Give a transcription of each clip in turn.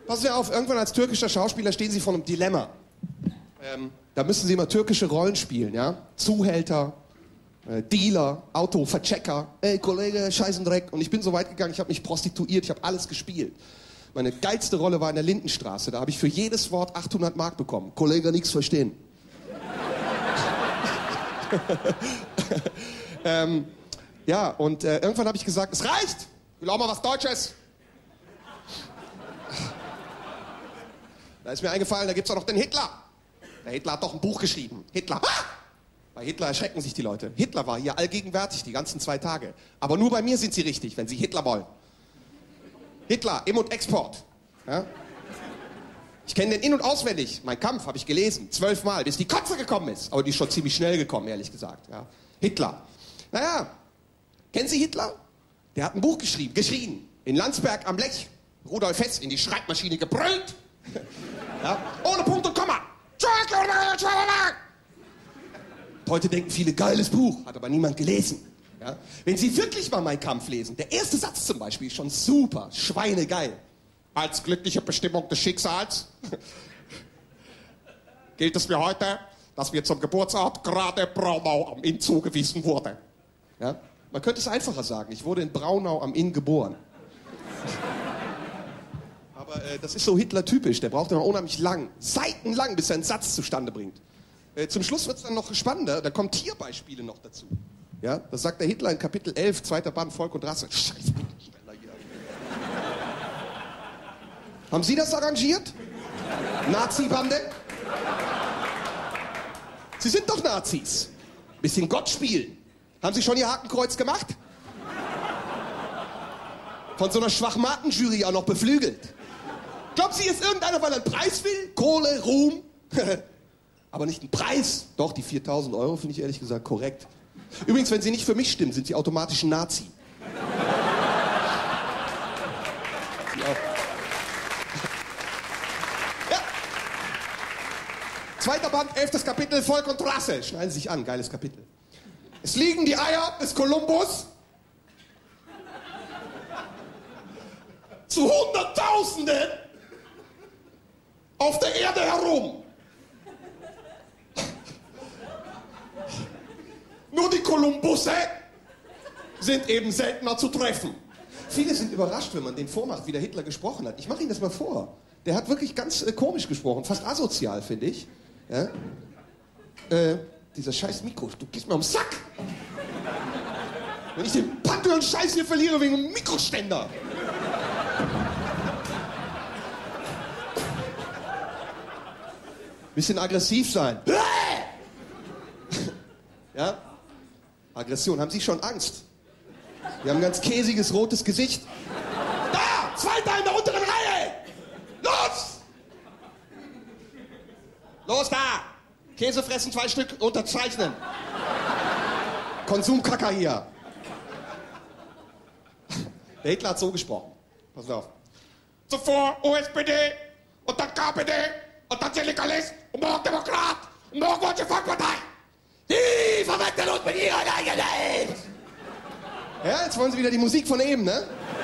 Passen Sie auf, irgendwann als türkischer Schauspieler stehen Sie vor einem Dilemma. Da müssen Sie immer türkische Rollen spielen, ja? Zuhälter, Dealer, Autoverchecker, ey Kollege, Scheißendreck. Und ich bin so weit gegangen, ich habe mich prostituiert, ich habe alles gespielt. Meine geilste Rolle war in der Lindenstraße, da habe ich für jedes Wort 800 Mark bekommen. Kollege, nichts verstehen. Ja, und irgendwann habe ich gesagt, es reicht, ich will auch mal was Deutsches. Da ist mir eingefallen, da gibt's doch noch den Hitler. Der Hitler hat doch ein Buch geschrieben. Hitler. Ah! Bei Hitler erschrecken sich die Leute. Hitler war hier allgegenwärtig die ganzen 2 Tage. Aber nur bei mir sind sie richtig, wenn sie Hitler wollen. Hitler, Im- und Export. Ja? Ich kenne den in- und auswendig. Mein Kampf habe ich gelesen, 12 Mal, bis die Kotze gekommen ist. Aber die ist schon ziemlich schnell gekommen, ehrlich gesagt. Ja? Hitler. Naja, kennen Sie Hitler? Der hat ein Buch geschrien. In Landsberg am Lech. Rudolf Hess in die Schreibmaschine gebrüllt. Ja? Ohne Punkt und Komma. Heute denken viele, geiles Buch, hat aber niemand gelesen. Ja? Wenn Sie wirklich mal Mein Kampf lesen, der erste Satz zum Beispiel ist schon super, schweinegeil. Als glückliche Bestimmung des Schicksals gilt es mir heute, dass mir zum Geburtsort gerade Braunau am Inn zugewiesen wurde. Ja? Man könnte es einfacher sagen, ich wurde in Braunau am Inn geboren. Aber das ist so Hitler-typisch, der braucht immer unheimlich lang, seitenlang, bis er einen Satz zustande bringt. Zum Schluss wird es dann noch spannender, da kommen Tierbeispiele noch dazu. Ja, das sagt der Hitler in Kapitel 11, 2. Band, Volk und Rasse. Scheiße, schneller hier. Haben Sie das arrangiert? Nazi-Bande? Sie sind doch Nazis. Bisschen Gott spielen. Haben Sie schon Ihr Hakenkreuz gemacht? Von so einer Schwachmaten-Jury auch noch beflügelt. Glauben Sie, ist irgendeiner, weil er einen Preis will? Kohle, Ruhm? Aber nicht einen Preis. Doch, die 4.000 Euro finde ich ehrlich gesagt korrekt. Übrigens, wenn Sie nicht für mich stimmen, sind Sie automatisch ein Nazi. Sie auch. Ja. 2. Band, 11. Kapitel, Volk und Rasse. Schneiden Sie sich an, geiles Kapitel. Es liegen die Eier des Kolumbus zu Hunderttausenden auf der Erde herum. Nur die Kolumbusse sind eben seltener zu treffen. Viele sind überrascht, wenn man den vormacht, wie der Hitler gesprochen hat. Ich mache Ihnen das mal vor. Der hat wirklich ganz komisch gesprochen, fast asozial, finde ich. Ja? Dieser scheiß Mikro, du gehst mir am Sack. Wenn ich den Pantheon-Scheiß hier verliere wegen einem Mikroständer. Bisschen aggressiv sein. Ja? Aggression. Haben Sie schon Angst? Wir haben ein ganz käsiges, rotes Gesicht. Da! Zweiter in der unteren Reihe! Los! Los da! Käse fressen, 2 Stück, unterzeichnen. Konsumkacker hier. Der Hitler hat so gesprochen. Pass auf. Zuvor USPD und dann KPD und dann Syndikalist und morgen Demokrat und morgen Deutsche Volkspartei. Die verwechseln uns mit ihrer Eigenheit. Ja, jetzt wollen Sie wieder die Musik von eben, ne?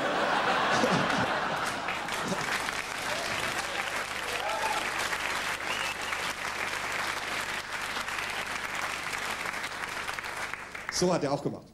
So hat er auch gemacht.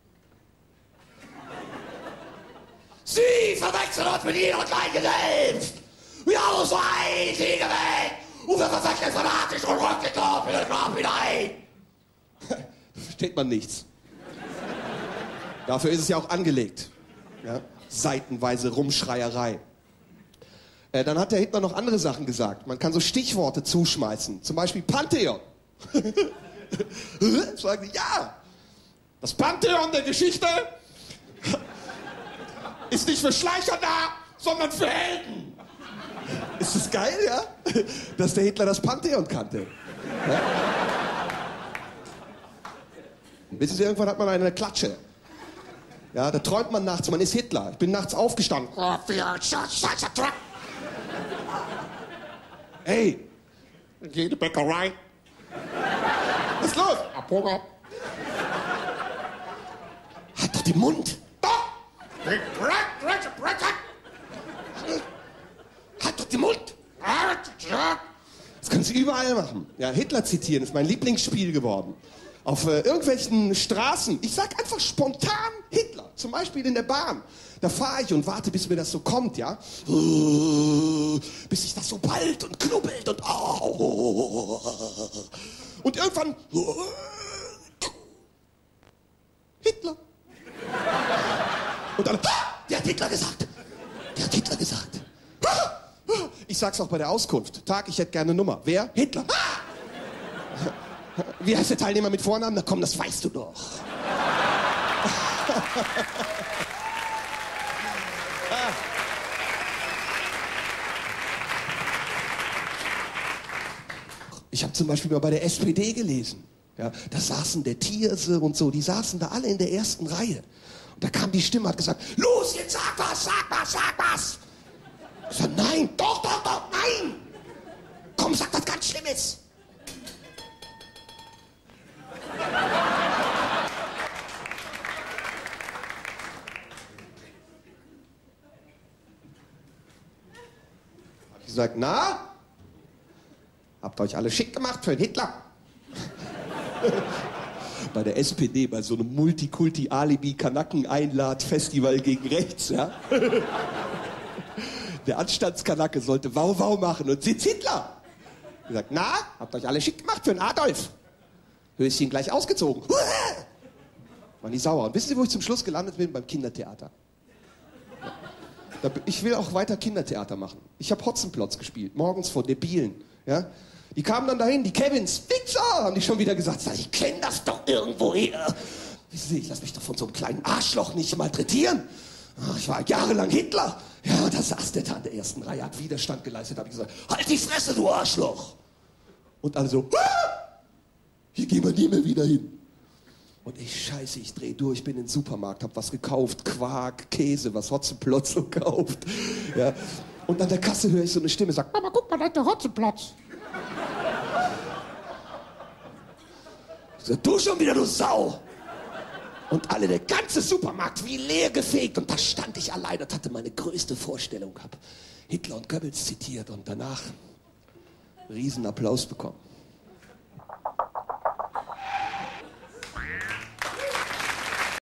Sie verwechseln uns mit ihrer gleichen Selbst. Wir haben uns ein Sie gewählt und wir verwechseln fanatisch und rücken den Kopf in den Grab hinein. Versteht man nichts. Dafür ist es ja auch angelegt. Ja? Seitenweise Rumschreierei. Dann hat der Hitler noch andere Sachen gesagt. Man kann so Stichworte zuschmeißen. Zum Beispiel Pantheon. Sagen Sie, ja. Das Pantheon der Geschichte ist nicht für Schleicher da, sondern für Helden. Ist das geil, ja? Dass der Hitler das Pantheon kannte. Ja? Wissen Sie, irgendwann hat man eine Klatsche. Ja, da träumt man nachts, man ist Hitler. Ich bin nachts aufgestanden. Hey, jede Bäckerei. Was ist los? Hamburger. Hat doch den Mund. Doch! Hat doch den Mund. Das können Sie überall machen. Ja, Hitler zitieren ist mein Lieblingsspiel geworden. Auf irgendwelchen Straßen. Ich sag einfach spontan Hitler. Zum Beispiel in der Bahn. Da fahre ich und warte, bis mir das so kommt, ja. Bis sich das so ballt und knubbelt und und irgendwann Hitler. Und dann, der hat Hitler gesagt. Der hat Hitler gesagt. Ich sag's auch bei der Auskunft. Tag, ich hätte gerne eine Nummer. Wer? Hitler. Wie heißt der Teilnehmer mit Vornamen? Na komm, das weißt du doch. Ich habe zum Beispiel mal bei der SPD gelesen. Ja, da saßen der Thierse und so, die saßen da alle in der ersten Reihe. Und da kam die Stimme, hat gesagt, los, jetzt sag was, sag was, sag was. Ich sag, nein, doch, nein. Komm, sag was ganz Schlimmes. Hab ich gesagt, na? Habt ihr euch alle schick gemacht für den Hitler? Bei der SPD, bei so einem Multikulti-Alibi-Kanaken-Einlad-Festival gegen rechts, ja? Der Anstandskanake sollte Wau-Wau machen und sitzt Hitler. Gesagt, na, habt euch alle schick gemacht für den Adolf? Höschen gleich ausgezogen. Waren die sauer. Und wissen Sie, wo ich zum Schluss gelandet bin? Beim Kindertheater. Ja. Ich will auch weiter Kindertheater machen. Ich habe Hotzenplotz gespielt, morgens vor Debilen. Ja? Die kamen dann dahin, die Kevins, Wichser, haben die schon wieder gesagt, ich kenne das doch irgendwoher. Wissen Sie, ich lasse mich doch von so einem kleinen Arschloch nicht malträtieren. Ich war jahrelang Hitler. Ja, da saß der da in der ersten Reihe, hat Widerstand geleistet, habe ich gesagt, halt die Fresse, du Arschloch. Und alle so, hier gehen wir nie mehr wieder hin. Und ich drehe durch, bin in den Supermarkt, hab was gekauft, Quark, Käse, was Hotzenplotz so kauft. Ja. Und an der Kasse höre ich so eine Stimme, sagt, Mama, guck mal, da ist der Hotzenplotz. Ich sag, du schon wieder, du Sau. Und alle, der ganze Supermarkt wie leer gefegt. Und da stand ich allein und hatte meine größte Vorstellung. Hab Hitler und Goebbels zitiert und danach Riesenapplaus bekommen.